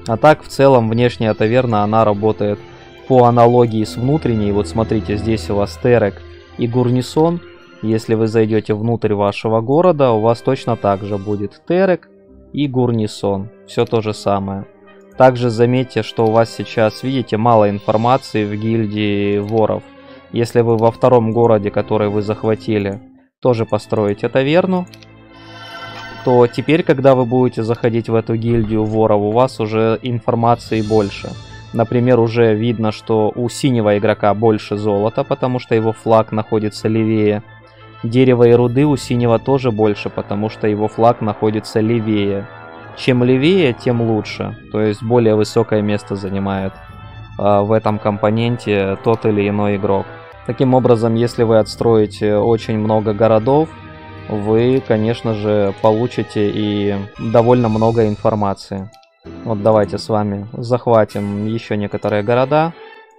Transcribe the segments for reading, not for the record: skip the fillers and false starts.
А так, в целом, внешняя таверна, она работает по аналогии с внутренней. Вот смотрите, здесь у вас Терек и Гурнисон. Если вы зайдете внутрь вашего города, у вас точно так же будет Терек и Гурнисон. Все то же самое. Также заметьте, что у вас сейчас, видите, мало информации в гильдии воров. Если вы во втором городе, который вы захватили, тоже построите таверну, то теперь, когда вы будете заходить в эту гильдию воров, у вас уже информации больше. Например, уже видно, что у синего игрока больше золота, потому что его флаг находится левее. Дерева и руды у синего тоже больше, потому что его флаг находится левее. Чем левее, тем лучше. То есть более высокое место занимает в этом компоненте тот или иной игрок. Таким образом, если вы отстроите очень много городов, вы, конечно же, получите и довольно много информации. Вот давайте с вами захватим еще некоторые города.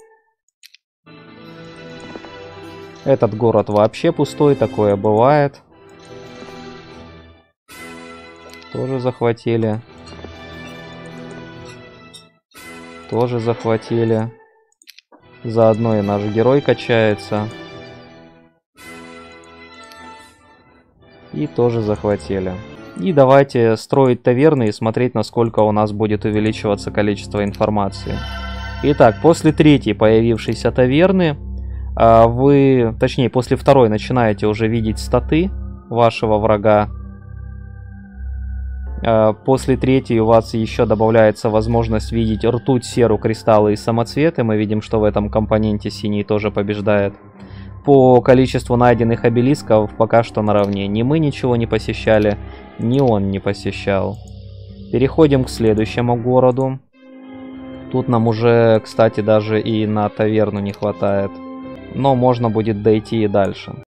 Этот город вообще пустой, такое бывает. Тоже захватили. Тоже захватили. Заодно и наш герой качается. И тоже захватили. И давайте строить таверны и смотреть, насколько у нас будет увеличиваться количество информации. Итак, после третьей появившейся таверны, точнее, после второй начинаете уже видеть статы вашего врага. После третьей у вас еще добавляется возможность видеть ртуть, серу, кристаллы и самоцветы. Мы видим, что в этом компоненте синий тоже побеждает. По количеству найденных обелисков пока что наравне. Ни мы ничего не посещали, ни он не посещал. Переходим к следующему городу. Тут нам уже, кстати, даже и на таверну не хватает. Но можно будет дойти и дальше.